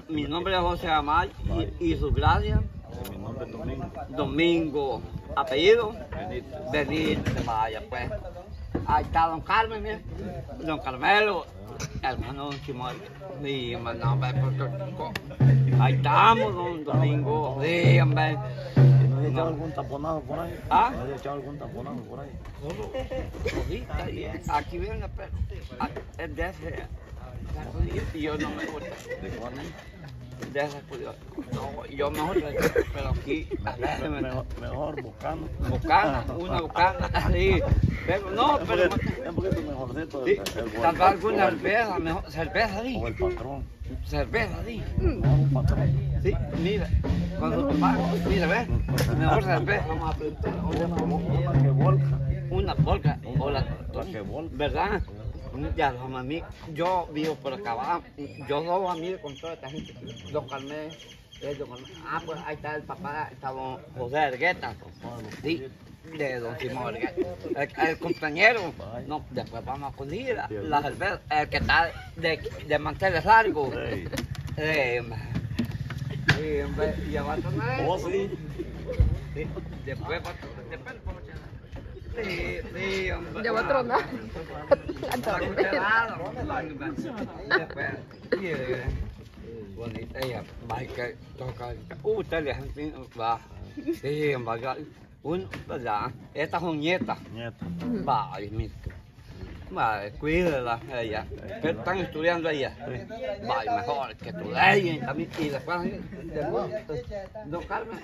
Mi nombre es José Amay y su gracia. Mi nombre es Domingo. Domingo, apellido Benito. Vaya pues. Ahí está don Carmen, mira. Don Carmelo, hermano don Simón. Sí, hombre, no, hombre, ahí estamos, don Domingo. Sí, hombre. ¿No has echado algún taponado por ahí? ¿Ah? ¿No has echado algún taponado por ahí? Ahorita, aquí viene, pero es de ese. Y yo no me gusta. ¿De cuál? De ese judío. No, yo mejor, pero aquí, mejor buscando. Bucana, una bucana, sí. Pero no, pero. Es un poquito mejorcito. Sí, tal vez alguna cerveza, mejor, cerveza, sí. O el patrón. Cerveza, sí. Mejor un patrón. Sí, mira, cuando tomamos, mira, ¿ves? Mejor cerveza, vamos a preguntar. Una que volca. Una volca, o la que volca. ¿verdad? Ya, los amigos, yo vivo por acá abajo, yo soy amigo con toda esta gente. Don Carmen, pues ahí está el papá, está don José Ergueta, sí, de don Simón Ergueta. El compañero, no, después vamos a poner la cerveza, el que está de manteles largos. Y ya va a tomar. Oh, sí. Sí, después va a tomar. Sí, hombre. Ya va a tronar. Bonita ella, va que toca. Usted le va. Sí, va. ¿Verdad? Esta es un nieta. Nieta. Va, mira. Va, cuídela ella. Están estudiando ella. Va, mejor que estudien también. Y después, don Carmen.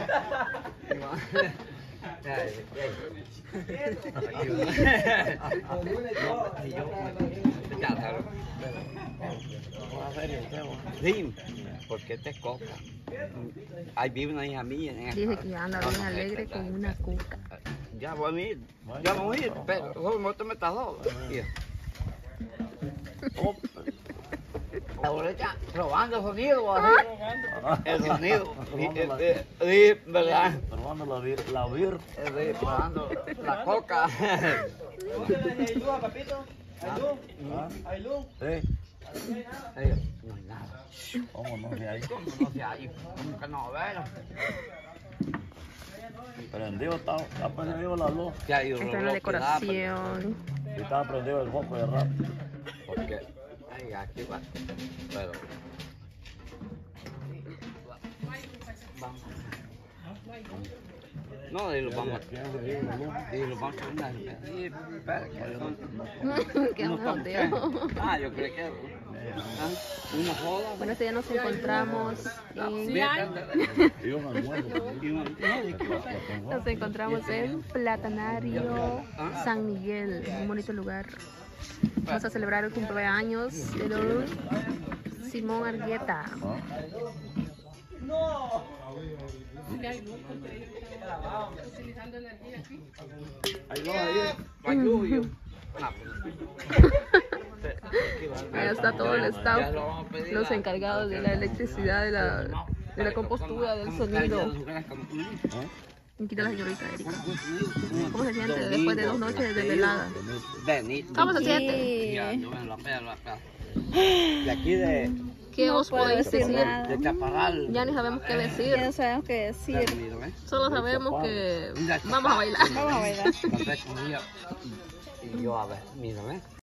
Sí, porque te coca. Ahí vive una hija mía. Dice que anda bien alegre con una cuca. Ya voy a ir, ya vamos a ir, pero ¿cómo te metas solo? Ahora ya probando el sonido, el sonido, sí, ¿verdad? Probando la vir. Probando la coca. ¿Hay luz, papito? ¿Hay luz? ¿Hay luz? Sí. No hay nada. ¿Cómo no se hay? ¿Cómo no se hay? ¿Cómo que no? Bueno. Prendido, está prendido la luz. Ya hay Esta es la decoración. Y estaba prendido el foco de rato. Porque, ay, aquí va. Pero. Vamos. No, y lo vamos a. Y lo vamos a poner. Y espera, Que no jodeo. Ah, yo creo que. Una joda. Bueno, este día nos encontramos en... Nos encontramos en Platanario San Miguel, un bonito lugar. Vamos a celebrar el cumpleaños de don Simón Argueta. Utilizando energía aquí. Ahí está todo el staff, los encargados de la electricidad, de la compostura, del sonido. Aquí está la señorita Erika. ¿Cómo se siente después de 2 noches de velada? ¿Cómo se siente? De aquí de ¿Qué os podéis decir? de Chaparral. Ya ni sabemos qué decir. Ya no sabemos qué decir. Solo sabemos que vamos a bailar. Vamos a bailar. Y yo, a ver, mírame.